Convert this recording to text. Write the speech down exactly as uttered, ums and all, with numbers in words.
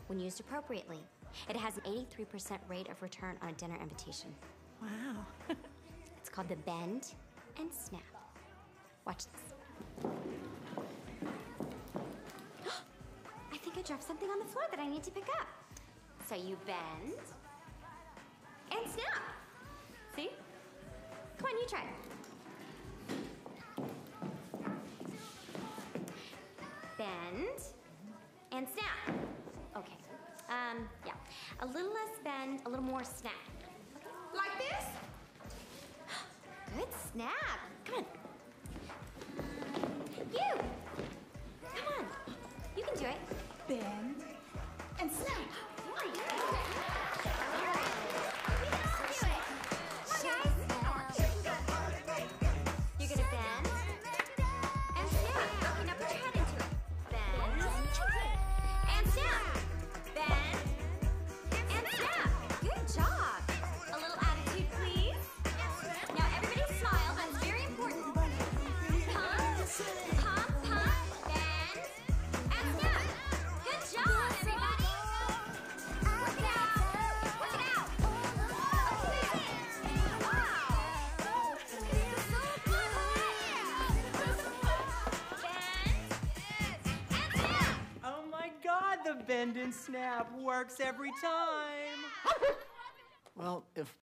when used appropriately. It has an eighty-three percent rate of return on a dinner invitation. Wow. It's called the bend and snap. Watch this. I think I dropped something on the floor that I need to pick up. So you bend and snap. See? Come on, you try. Bend and snap. Okay. Um, yeah. A little less bend, a little more snap. Like this? Good snap. Come on. You! Come on. You can do it. Bend and snap. You're gonna bend and snap. Okay, now put your head into it. Bend and snap. Bend and snap. Good job. A little attitude, please. Now everybody smile. That's very important. Pump, pump, pump. Bend and snap. Good job, everybody. Work it out. Work it out. Okay. Wow. So good. Bend and snap. Oh my God, the bend and snap works every time. Well, if